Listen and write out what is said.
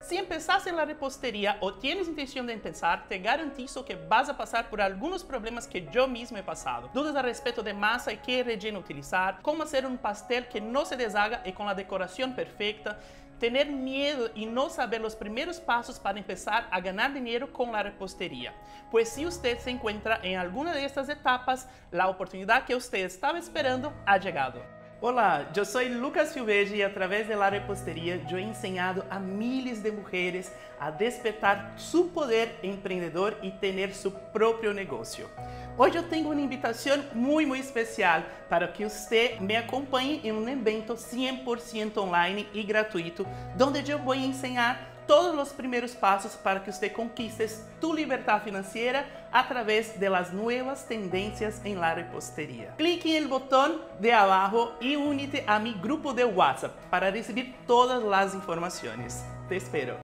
Si empezás en la repostería o tienes intención de empezar, te garantizo que vas a pasar por algunos problemas que yo mismo he pasado. Dudas al respecto de masa y qué relleno utilizar, cómo hacer un pastel que no se deshaga y con la decoración perfecta, tener miedo y no saber los primeros pasos para empezar a ganar dinero con la repostería. Pues si usted se encuentra en alguna de estas etapas, la oportunidad que usted estaba esperando ha llegado. Olá, eu sou Lucas Silvetti e através da reposteria eu he ensinado a miles de mulheres a despertar seu poder empreendedor e ter seu próprio negócio. Hoje eu tenho uma invitação muito especial para que você me acompanhe em um evento 100% online e gratuito, onde eu vou ensinar todos os primeiros passos para que você conquiste tu liberdade financeira através de las nuevas tendencias en la repostería. Clique en el botón de abajo y únete a mi grupo de WhatsApp para recibir todas las informaciones. Te espero.